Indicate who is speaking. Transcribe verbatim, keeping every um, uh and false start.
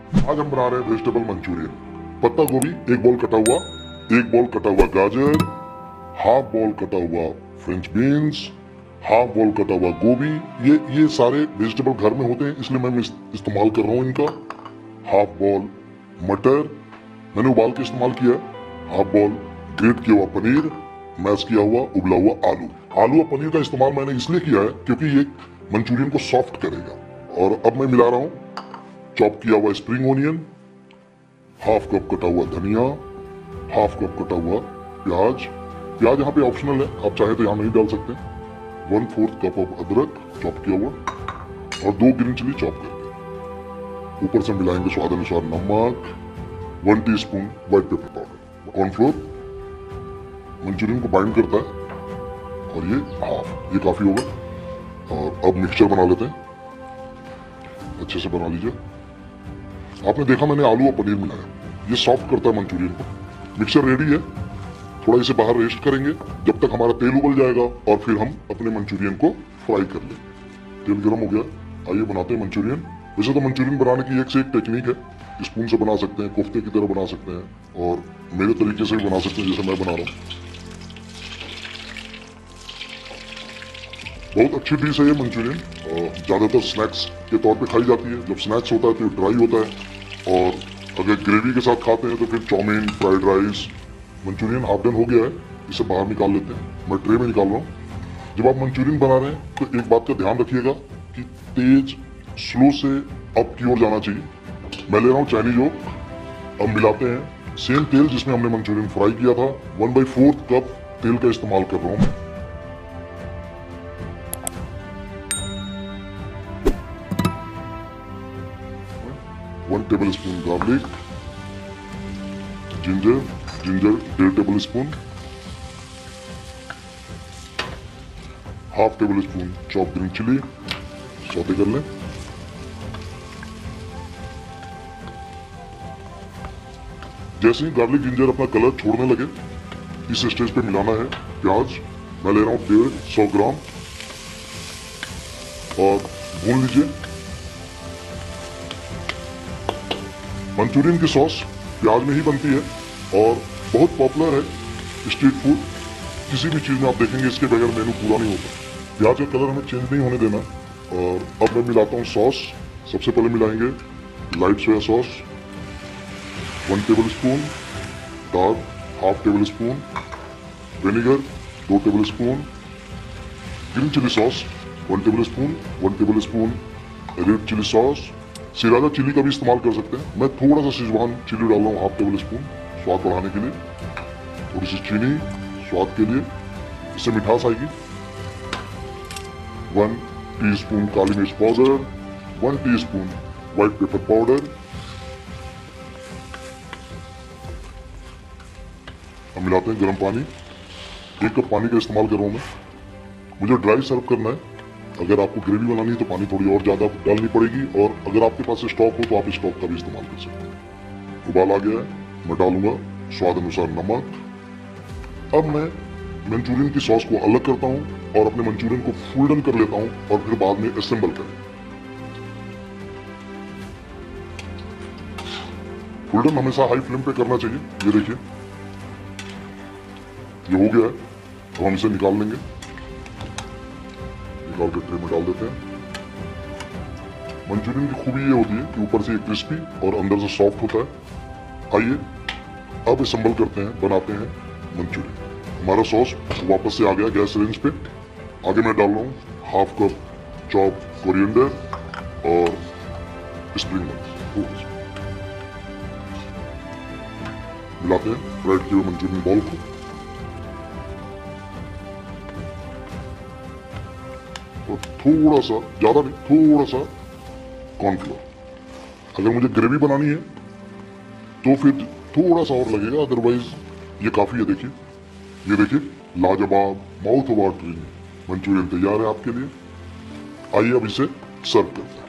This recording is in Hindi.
Speaker 1: आज हम बना रहे हैं वेजिटेबल मंचूरियन। पत्ता गोभी एक बॉल कटा हुआ, एक बॉल कटा हुआ गाजर, हाफ बॉल कटा हुआ फ्रेंच बीन्स, हाफ बॉल कटा हुआ गोभी। ये ये सारे वेजिटेबल घर में होते हैं, इसलिए मैं इस्तेमाल कर रहा हूँ इनका। हाफ बॉल मटर मैंने उबाल के इस्तेमाल किया। हाफ बॉल ग्रेट किया हुआ पनीर, मैश किया हुआ उबला हुआ आलू। आलू और पनीर का इस्तेमाल मैंने इसलिए किया है क्योंकि ये मंचूरियन को सॉफ्ट करेगा। और अब मैं मिला रहा हूँ चॉप किया हुआ स्प्रिंग ओनियन, हाफ कप कटा हुआ धनिया, हाफ कप कटा हुआ प्याज। प्याज यहाँ पे ऑप्शनल है, आप चाहे तो यहाँ नहीं डाल सकते। वन फोर्थ कप ऑफ अदरक चॉप किया हुआ और दो ग्रीन चिली चॉप करके। ऊपर से मिलाएंगे स्वाद अनुसार नमक, one teaspoon white pepper powder. Cornflour Manchurian को बाइंड करता है और ये हाफ, ये काफी होगा। और अब मिक्सचर बना लेते हैं, अच्छे से बना लीजिए। आपने देखा मैंने आलू और पनीर मिलाया, ये सॉफ्ट करता है मंचूरियन को। मिक्सचर रेडी है, थोड़ा इसे बाहर रेस्ट करेंगे जब तक हमारा तेल उबल जाएगा और फिर हम अपने मंचूरियन को फ्राई कर लेंगे। तेल गर्म हो गया, आइए बनाते हैं मंचूरियन। वैसे तो मंचूरियन बनाने की एक से एक टेक्निक है, स्पून से बना सकते हैं, कोफ्ते की तरह बना सकते हैं और मेरे तरीके से भी बना सकते हैं जैसे मैं बना रहा हूँ। बहुत अच्छी डिश है ये मंचूरियन, ज़्यादातर स्नैक्स के तौर पे खाई जाती है। जब स्नैक्स होता है तो ड्राई होता है और अगर ग्रेवी के साथ खाते हैं तो फिर chow mein, fried rice. Manchurian half done हो गया है, इसे बाहर निकाल लेते हैं। मैं ट्रे में निकाल रहा हूँ। जब आप मंचूरियन बना रहे हैं तो एक बात का ध्यान रखिएगा कि तेज स्लो से अप की ओर जाना चाहिए। मैं ले रहा हूँ चाइनीज ओक। अब मिलाते हैं सेम तेल जिसमें हमने मंचूरियन फ्राई किया था। वन बाई फोर्थ कप तेल का इस्तेमाल कर रहा हूँ। One tablespoon garlic, ginger ginger डेढ़ tablespoon, half tablespoon chop green chilli. Sauté कर लें। जैसे ही गार्लिक जिंजर अपना कलर छोड़ने लगे इस स्टेज पे मिलाना है प्याज। मैं ले रहा हूं डेढ़ सौ ग्राम और भून लीजिए। मंचूरियन की सॉस प्याज में ही बनती है और बहुत पॉपुलर है स्ट्रीट फूड। किसी भी चीज़ में आप देखेंगे इसके बगैर मेनू पूरा नहीं होता। प्याज का कलर हमें चेंज नहीं होने देना। और अब मैं मिलाता हूँ सॉस। सबसे पहले मिलाएंगे light soya sauce, one tablespoon, dark half tablespoon, vinegar दो tablespoon, green chilli sauce one tablespoon, one tablespoon red chilli sauce. Sriracha chilli का भी इस्तेमाल कर सकते हैं। मैं थोड़ा सा शेजवान चिली डाल रहा हूँ हाफ टेबल स्पून स्वाद बढ़ाने के लिए। थोड़ी सी चीनी स्वाद के लिए, इससे मिठास आएगी। वन टीस्पून काली मिर्च powder, one teaspoon white pepper powder. अब मिलाते हैं गर्म पानी। एक कप पानी का इस्तेमाल कर रहा हूँ मैं। मुझे ड्राई सर्व करना है। अगर आपको ग्रेवी बनानी है तो पानी थोड़ी और ज़्यादा डालनी पड़ेगी और अगर आपके पास स्टॉक हो तो आप स्टॉक का भी इस्तेमाल कर सकते हैं। उबाल आ गया है, मैं डालूंगा स्वाद अनुसार नमक। अब मैं मंचूरियन की सॉस को अलग करता हूं और अपने मंचूरियन को फुल डन कर लेता हूं और फिर बाद में असेंबल करें। फुल डन हमेशा हाई फ्लेम पे करना चाहिए। ये देखिए ये हो गया है। अब हम इसे निकाल लेंगे, निकाल के ट्रे में डाल देते हैं। मंचूरियन की खूबी ये होती है कि ऊपर से ये क्रिस्पी और अंदर से सॉफ्ट होता है। आइए अब असेंबल करते हैं, बनाते हैं मंचूरियन। हमारा सॉस वापस से आ गया गैस रेंज पे। आगे मैं डाल रहा हूँ हाफ कप चॉप कोरिएंडर और स्प्रिंग अनियन। मिलाते हैं फ्राइड किए हुए मंचूरियन बॉल को। और थोड़ा सा, ज्यादा नहीं, थोड़ा सा कॉर्नफ्लोर। अगर मुझे ग्रेवी बनानी है तो फिर थोड़ा सा और लगेगा, अदरवाइज ये काफी है। देखिए ये देखिए लाजवाब माउथ वाटरिंग मंचूरियन तैयार है आपके लिए। आइए अब इसे सर्व करते हैं।